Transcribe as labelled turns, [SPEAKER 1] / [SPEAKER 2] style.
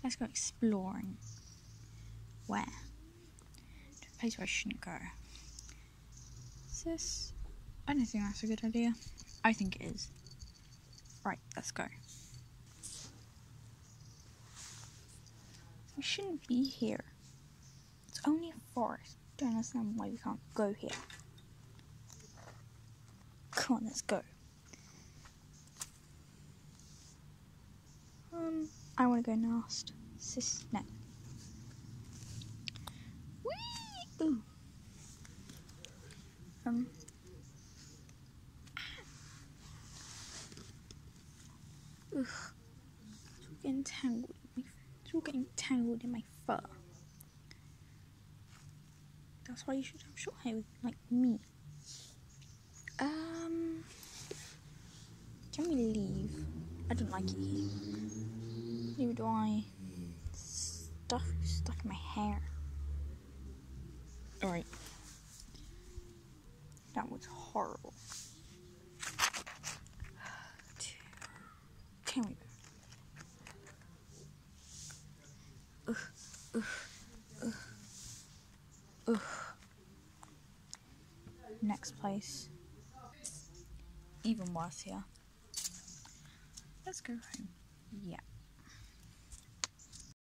[SPEAKER 1] Let's go exploring. Where? To a place where I shouldn't go. Is this? I don't think that's a good idea. I think it is. Right, let's go. We shouldn't be here. It's only a forest. Don't understand why we can't go here. Come on, let's go. I want to go last. No. Whee! Ooh. Ugh. It's all getting tangled in my fur. That's why you should have short hair like me. Can we leave? I don't like it here. Neither do I. Stuff stuck in my hair. Alright. That was horrible. Can we go? Next place. Even worse here. Let's go home. Yeah.